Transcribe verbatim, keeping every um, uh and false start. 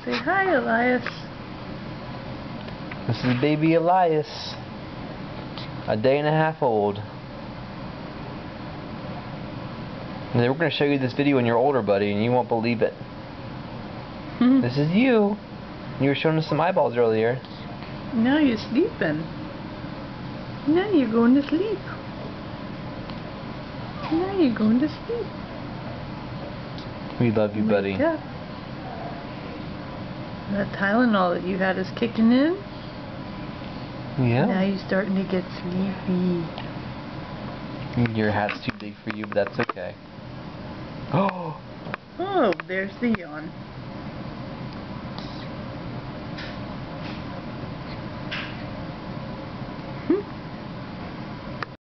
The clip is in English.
Say hi, Elias. This is baby Elias, a day and a half old. And then we're going to show you this video when you're older, buddy, and you won't believe it. This is you. You were showing us some eyeballs earlier. Now you're sleeping. Now you're going to sleep. Now you're going to sleep. We love you, Wake buddy. up. That Tylenol that you had is kicking in. Yeah. Now you're starting to get sleepy. Your hat's too big for you, but that's okay. Oh! Oh, there's the yawn.